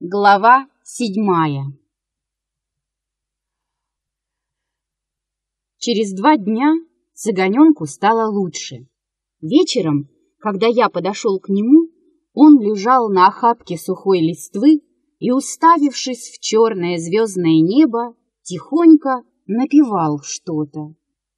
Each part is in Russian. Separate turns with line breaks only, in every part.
Глава 7. Через 2 дня цыганенку стало лучше. Вечером, когда я подошел к нему, он лежал на охапке сухой листвы и, уставившись в черное звездное небо, тихонько напевал что-то.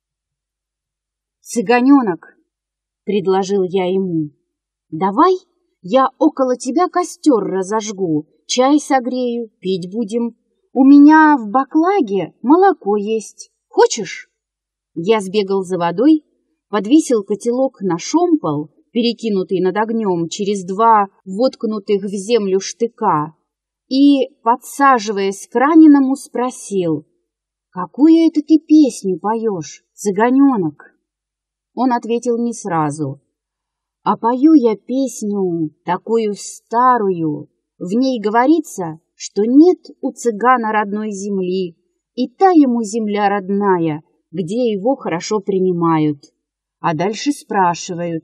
«Цыганенок», — предложил я ему, — «давай я около тебя костер разожгу, чай согрею, пить будем. У меня в баклаге молоко есть. Хочешь?» Я сбегал за водой, подвесил котелок на шомпол, перекинутый над огнем через 2 воткнутых в землю штыка, и, подсаживаясь к раненому, спросил: «Какую это ты песню поешь, цыганенок?» Он ответил не сразу. «А пою я песню такую старую. В ней говорится, что нет у цыгана родной земли, и та ему земля родная, где его хорошо принимают». А дальше спрашивают: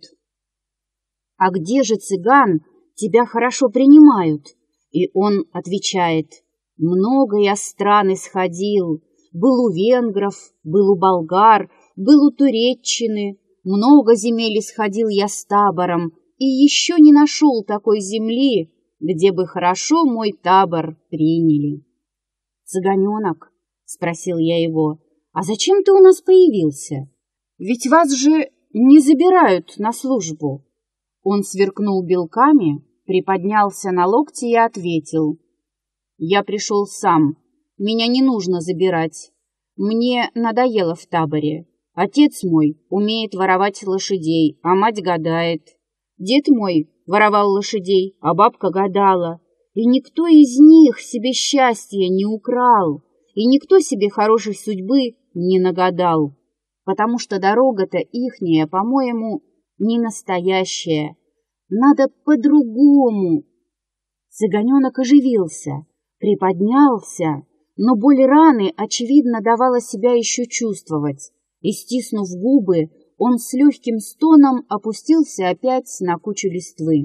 «А где же, цыган, тебя хорошо принимают?» И он отвечает: «Много я стран исходил, был у венгров, был у болгар, был у Туреччины, много земель исходил я с табором, и еще не нашел такой земли, где бы хорошо мой табор приняли». «Цыганенок», — спросил я его, — «а зачем ты у нас появился? Ведь вас же не забирают на службу». Он сверкнул белками, приподнялся на локти и ответил: «Я пришел сам, меня не нужно забирать. Мне надоело в таборе. Отец мой умеет воровать лошадей, а мать гадает. Дед мой воровал лошадей, а бабка гадала. И никто из них себе счастья не украл, и никто себе хорошей судьбы не нагадал, потому что дорога-то ихняя, по-моему, не настоящая. Надо по-другому». Цыганенок оживился, приподнялся, но боль раны, очевидно, давала себя еще чувствовать, и, стиснув губы, он с легким стоном опустился опять на кучу листвы.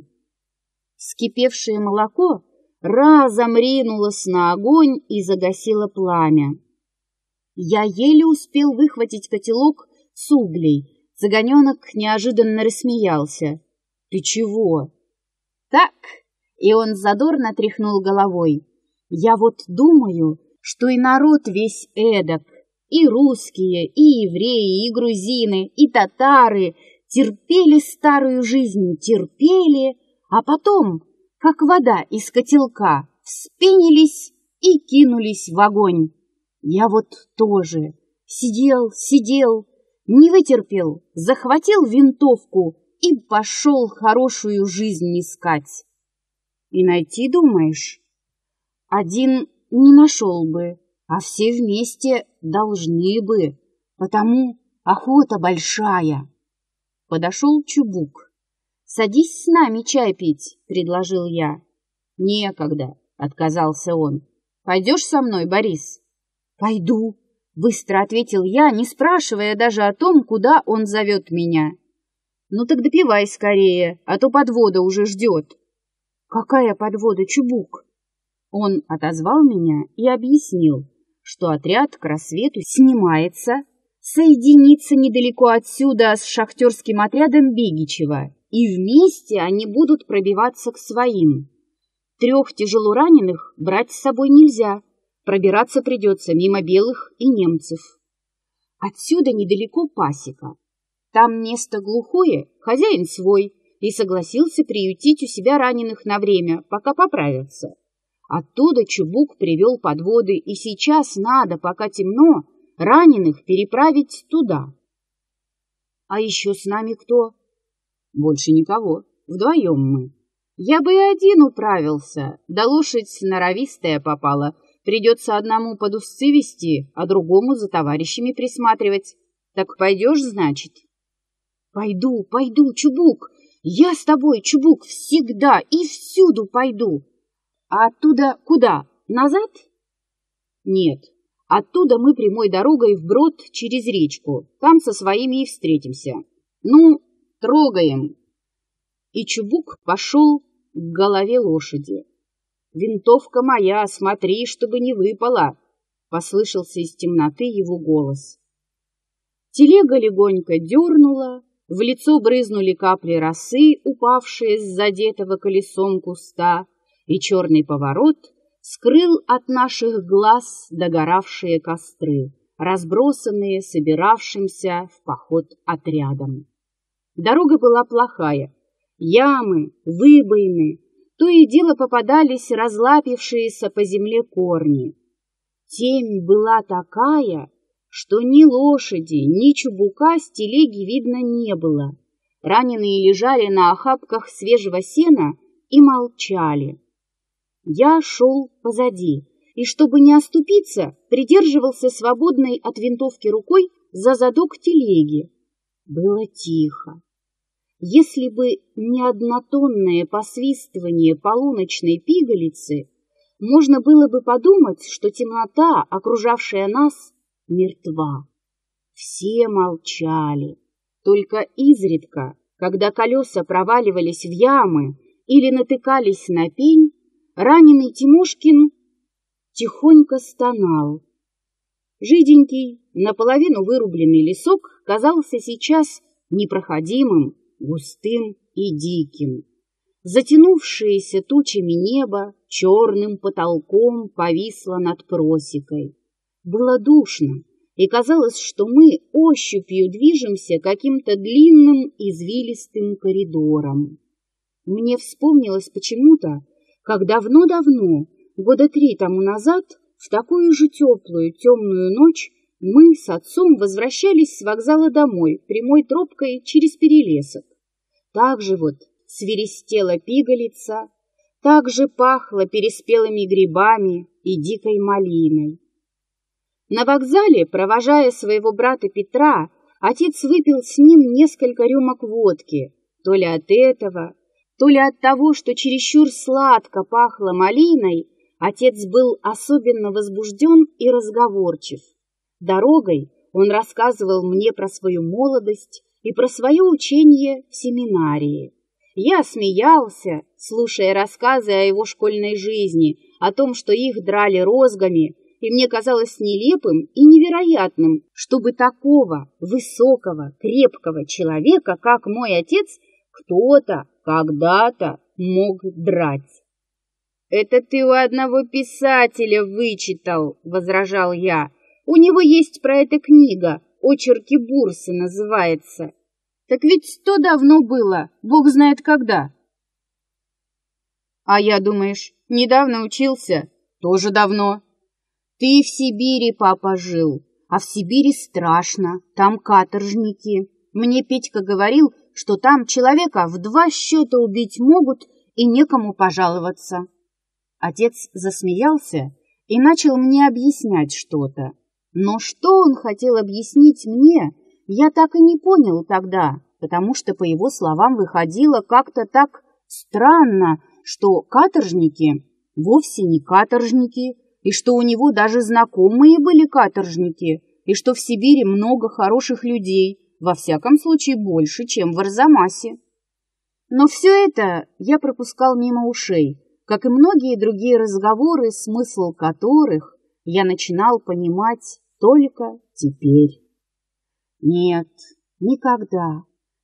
Вскипевшее молоко разом ринулось на огонь и загасило пламя. Я еле успел выхватить котелок с углей. Цыганенок неожиданно рассмеялся. «Ты чего?» «Так!» — и он задорно тряхнул головой. «Я вот думаю, что и народ весь эдак, и русские, и евреи, и грузины, и татары терпели старую жизнь, терпели, а потом, как вода из котелка, вспенились и кинулись в огонь. Я вот тоже сидел, не вытерпел, захватил винтовку и пошел хорошую жизнь искать». «И найти, думаешь?» «Один не нашел бы, а все вместе должны бы, потому охота большая». Подошел Чубук. «Садись с нами чай пить», — предложил я. «Некогда», — отказался он. «Пойдешь со мной, Борис?» «Пойду», — быстро ответил я, не спрашивая даже о том, куда он зовет меня. «Ну так допивай скорее, а то подвода уже ждет». «Какая подвода, Чубук?» Он отозвал меня и объяснил, что отряд к рассвету снимается, соединится недалеко отсюда с шахтерским отрядом Бегичева, и вместе они будут пробиваться к своим. 3 тяжелораненых брать с собой нельзя, пробираться придется мимо белых и немцев. Отсюда недалеко пасека. Там место глухое, хозяин свой, и согласился приютить у себя раненых на время, пока поправятся. Оттуда Чубук привел подводы, и сейчас надо, пока темно, раненых переправить туда». «А еще с нами кто?» «Больше никого, вдвоем мы. Я бы и один управился, да лошадь норовистая попала. Придется одному под узцы вести, а другому за товарищами присматривать. Так пойдешь, значит?» «Пойду, Чубук. Я с тобой, Чубук, всегда и всюду пойду. А оттуда куда? Назад?» «Нет, оттуда мы прямой дорогой вброд через речку. Там со своими и встретимся. Ну, трогаем». И Чубук пошел к голове лошади. винтовка моя, смотри, чтобы не выпала!» — послышался из темноты его голос. Телега легонько дернула, в лицо брызнули капли росы, упавшие с задетого колесом куста, и черный поворот скрыл от наших глаз догоравшие костры, разбросанные собиравшимся в поход отрядом. Дорога была плохая, ямы, выбоины, то и дело попадались разлапившиеся по земле корни. Темь была такая, что ни лошади, ни чубука с телеги видно не было. Раненые лежали на охапках свежего сена и молчали. Я шел позади, и, чтобы не оступиться, придерживался свободной от винтовки рукой за задок телеги. Было тихо. Если бы не однотонное посвистывание полуночной пигалицы, можно было бы подумать, что темнота, окружавшая нас, мертва. Все молчали. Только изредка, когда колеса проваливались в ямы или натыкались на пень, раненый Тимошкин тихонько стонал. Жиденький, наполовину вырубленный лесок казался сейчас непроходимым, густым и диким. Затянувшееся тучами небо черным потолком повисло над просекой. Было душно, и казалось, что мы ощупью движемся каким-то длинным извилистым коридором. Мне вспомнилось почему-то, как давно-давно, года 3 тому назад, в такую же теплую темную ночь, мы с отцом возвращались с вокзала домой прямой тропкой через перелесок. Так же вот свиристела пигалица, так же пахло переспелыми грибами и дикой малиной. На вокзале, провожая своего брата Петра, отец выпил с ним несколько рюмок водки, то ли от этого, то ли от того, что чересчур сладко пахло малиной, отец был особенно возбужден и разговорчив. Дорогой он рассказывал мне про свою молодость и про свое учение в семинарии. Я смеялся, слушая рассказы о его школьной жизни, о том, что их драли розгами, и мне казалось нелепым и невероятным, чтобы такого высокого, крепкого человека, как мой отец, кто-то когда-то мог драть. «Это ты у одного писателя вычитал», — возражал я. «У него есть про это книга, «Очерки Бурсы» называется». Так ведь то давно было, бог знает когда. А я, думаешь, недавно учился? Тоже давно. Ты в Сибири, папа, жил, а в Сибири страшно, там каторжники. Мне Петька говорил, что там человека в 2 счета убить могут и некому пожаловаться. Отец засмеялся и начал мне объяснять что-то. Но что он хотел объяснить мне, я так и не понял тогда, потому что, по его словам, выходило как-то так странно, что каторжники вовсе не каторжники, и что у него даже знакомые были каторжники, и что в Сибири много хороших людей, во всяком случае больше, чем в Арзамасе. Но все это я пропускал мимо ушей, как и многие другие разговоры, смысл которых я начинал понимать только теперь. Нет, никогда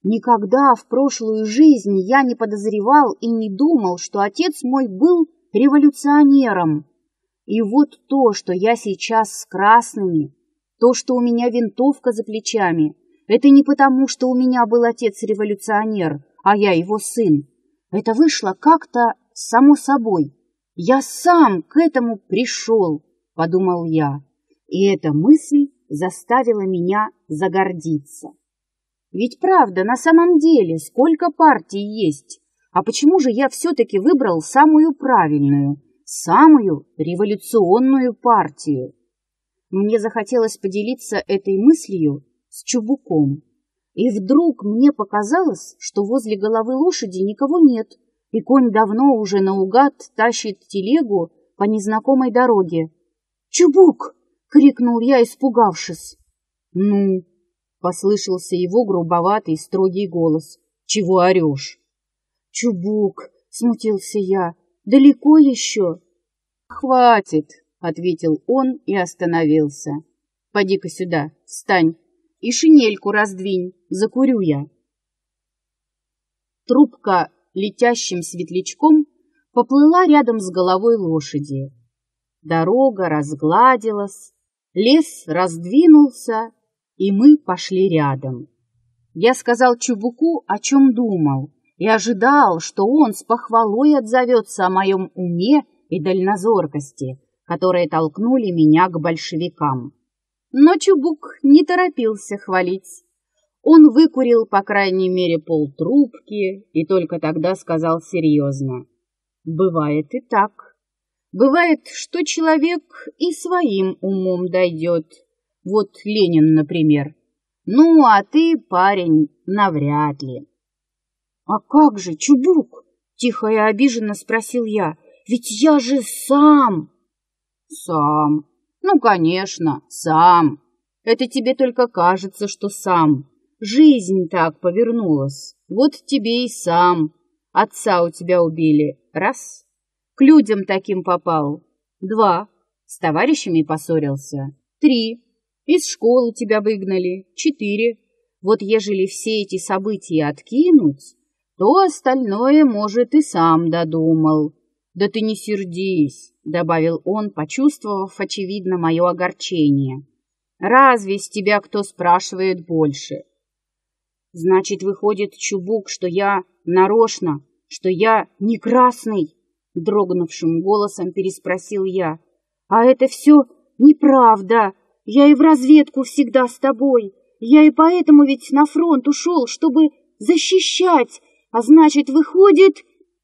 в прошлую жизнь я не подозревал и не думал, что отец мой был революционером. И вот то, что я сейчас с красными, то, что у меня винтовка за плечами, это не потому, что у меня был отец-революционер, а я его сын. Это вышло как-то само собой. Я сам к этому пришел, подумал я, и эта мысль заставила меня загордиться. Ведь правда, на самом деле, сколько партий есть, а почему же я все-таки выбрал самую правильную, самую революционную партию? Мне захотелось поделиться этой мыслью с Чубуком. И вдруг мне показалось, что возле головы лошади никого нет, и конь давно уже наугад тащит телегу по незнакомой дороге. «Чубук!» — крикнул я, испугавшись. «Ну?» — послышался его грубоватый строгий голос. «Чего орешь?» «Чубук!» — смутился я. Далеко еще?»
«Хватит», — ответил он и остановился. «Поди-ка сюда, встань и шинельку раздвинь, закурю я». Трубка летящим светлячком поплыла рядом с головой лошади. Дорога разгладилась, лес раздвинулся, и мы пошли рядом. Я сказал Чубуку, о чем думал, и ожидал, что он с похвалой отзовется о моем уме и дальнозоркости, которые толкнули меня к большевикам. Но Чубук не торопился хвалить. Он выкурил, по крайней мере, полтрубки и только тогда сказал серьезно: «Бывает и так. Бывает, что человек и своим умом дойдет. Вот Ленин, например. Ну, а ты, парень, навряд ли».
«А как же, Чубук?» — тихо и обиженно спросил я. «Ведь я же сам!»
«Сам? Ну, конечно, сам. Это тебе только кажется, что сам. Жизнь так повернулась. Вот тебе и сам. Отца у тебя убили. Раз. К людям таким попал. 2. С товарищами поссорился. 3. Из школы тебя выгнали. 4. Вот ежели все эти события откинуть, то остальное, может, и сам додумал. Да ты не сердись», — добавил он, почувствовав, очевидно, мое огорчение. «Разве с тебя кто спрашивает больше?»
«Значит, выходит, Чубук, что я нарочно, что я не красный?» — дрогнувшим голосом переспросил я. «А это все неправда. Я и в разведку всегда с тобой. Я и поэтому ведь на фронт ушел, чтобы защищать. А значит, выходит...»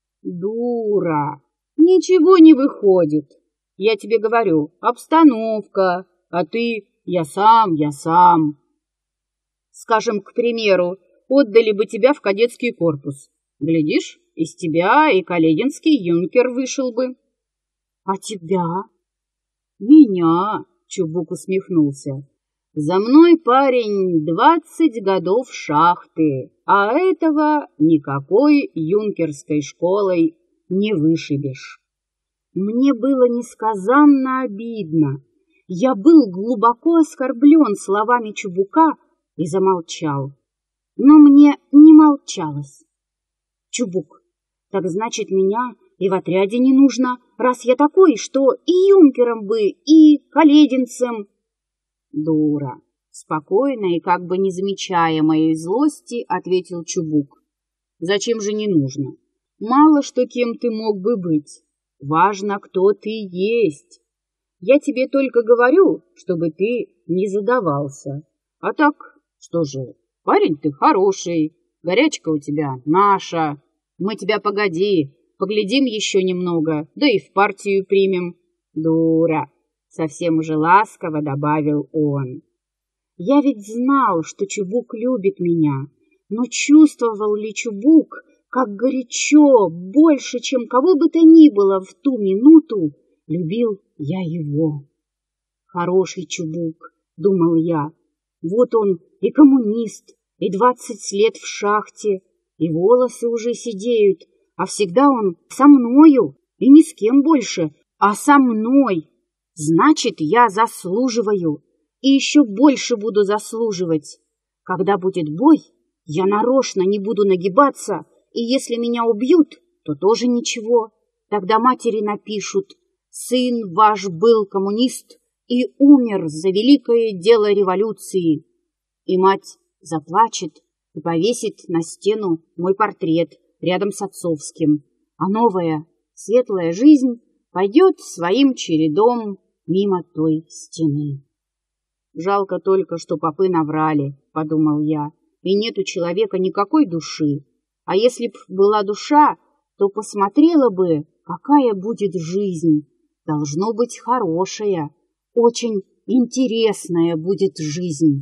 «Дура! Ничего не выходит. Я тебе говорю, обстановка, а ты я сам. Скажем, к примеру, отдали бы тебя в кадетский корпус. Глядишь, из тебя и калединский юнкер вышел бы».
«А тебя?»
«Меня», — Чубук усмехнулся. «За мной, парень, 20 годов шахты, а этого никакой юнкерской школой не вышибешь».
Мне было несказанно обидно. Я был глубоко оскорблен словами Чубука и замолчал. Но мне не молчалось. «Чубук, так значит, меня и в отряде не нужно, раз я такой, что и юнкером бы, и калединцем».
«Дура!» — спокойно и как бы не замечая моей злости, ответил Чубук. «Зачем же не нужно? Мало что кем ты мог бы быть. Важно, кто ты есть. Я тебе только говорю, чтобы ты не задавался. А так, что же, парень ты хороший, горячка у тебя наша. Мы тебя поглядим еще немного, да и в партию примем». «Дура!» — совсем уже ласково добавил он.
Я ведь знал, что Чубук любит меня, но чувствовал ли Чубук, как горячо, больше, чем кого бы то ни было в ту минуту, любил я его? «Хороший Чубук», — думал я, — «вот он и коммунист, и 20 лет в шахте, и волосы уже седеют, а всегда он со мною, и ни с кем больше, а со мной. Значит, я заслуживаю, и еще больше буду заслуживать. Когда будет бой, я нарочно не буду нагибаться, и если меня убьют, то тоже ничего. Тогда матери напишут: сын ваш был коммунист и умер за великое дело революции. И мать заплачет и повесит на стену мой портрет рядом с отцовским, а новая светлая жизнь пойдет своим чередом мимо той стены.
«Жалко только, что попы наврали», — подумал я, — «и нет у человека никакой души. А если б была душа, то посмотрела бы, какая будет жизнь. Должно быть хорошая, очень интересная будет жизнь».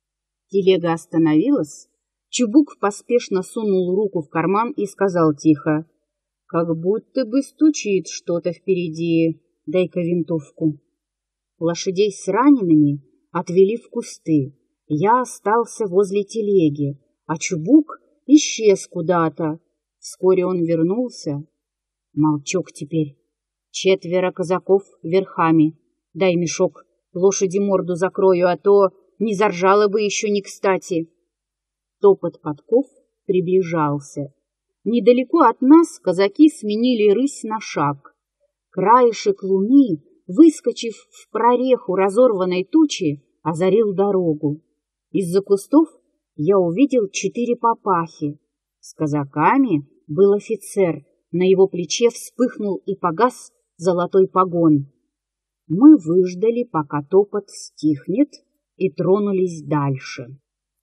Телега остановилась. Чубук поспешно сунул руку в карман и сказал тихо: «Как будто бы стучит что-то впереди. Дай-ка винтовку». Лошадей с ранеными отвели в кусты. Я остался возле телеги, а Чубук исчез куда-то. Вскоре он вернулся.
Молчок теперь. 4 казаков верхами. Дай мешок, лошади морду закрою, а то не заржала бы еще не кстати. Топот подков приближался. Недалеко от нас казаки сменили рысь на шаг. Краешек луны, выскочив в прореху разорванной тучи, озарил дорогу. Из-за кустов я увидел 4 папахи. С казаками был офицер, на его плече вспыхнул и погас золотой погон. Мы выждали, пока топот стихнет, и тронулись дальше.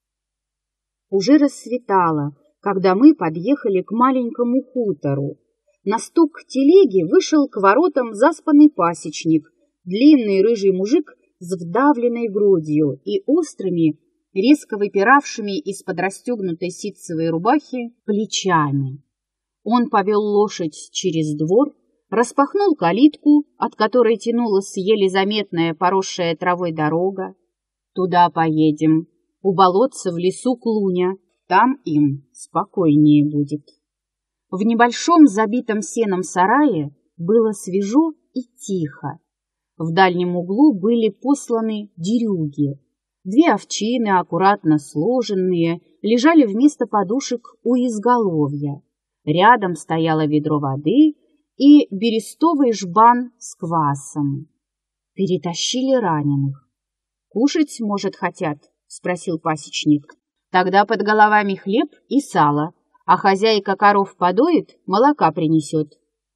Уже рассветало, когда мы подъехали к маленькому хутору. На стук телеги вышел к воротам заспанный пасечник, длинный рыжий мужик с вдавленной грудью и острыми, резко выпиравшими из-под расстегнутой ситцевой рубахи плечами. Он повел лошадь через двор, распахнул калитку, от которой тянулась еле заметная поросшая травой дорога. Туда поедем, у болотца в лесу клуня, там им спокойнее будет. В небольшом забитом сеном сарае было свежо и тихо. В дальнем углу были посланы дерюги. 2 овчины, аккуратно сложенные, лежали вместо подушек у изголовья. Рядом стояло ведро воды и берестовый жбан с квасом. Перетащили раненых. «Кушать, может, хотят?» — спросил пасечник. «Тогда под головами хлеб и сало, а хозяйка коров подоит, молока принесет».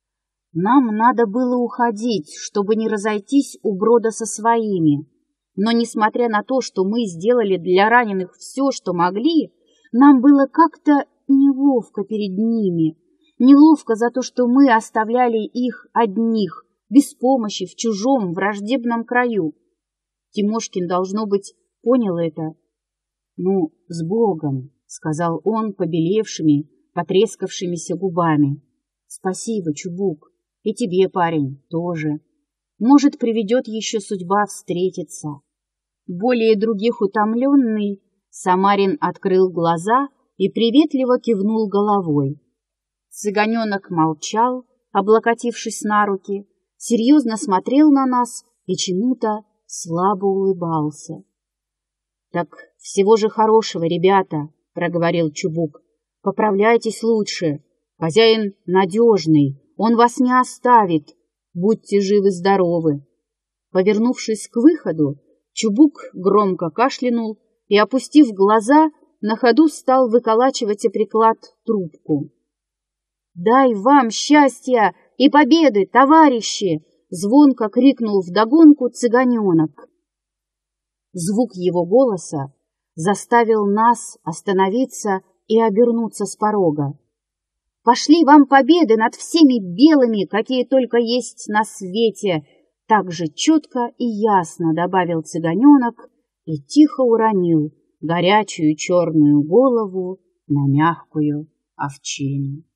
Нам надо было уходить, чтобы не разойтись у брода со своими. Но, несмотря на то, что мы сделали для раненых все, что могли, нам было как-то неловко перед ними. Неловко за то, что мы оставляли их одних, без помощи в чужом враждебном краю. Тимошкин, должно быть, понял это. «Ну, с Богом», — сказал он побелевшими, потрескавшимися губами. «Спасибо, Чубук, и тебе, парень, тоже. Может, приведет еще судьба встретиться». Более других утомленный, Самарин открыл глаза и приветливо кивнул головой. Цыганенок молчал, облокотившись на руки, серьезно смотрел на нас и чему-то слабо улыбался. «Так всего же хорошего, ребята», — проговорил Чубук. «Поправляйтесь лучше. Хозяин надежный, он вас не оставит. Будьте живы-здоровы». Повернувшись к выходу, Чубук громко кашлянул и, опустив глаза, на ходу стал выколачивать о приклад трубку. «Дай вам счастья и победы, товарищи!» — звонко крикнул вдогонку цыганенок. Звук его голоса заставил нас остановиться и обернуться с порога. «Пошли вам победы над всеми белыми, какие только есть на свете!» Так же четко и ясно добавил цыганенок и тихо уронил горячую черную голову на мягкую овчину.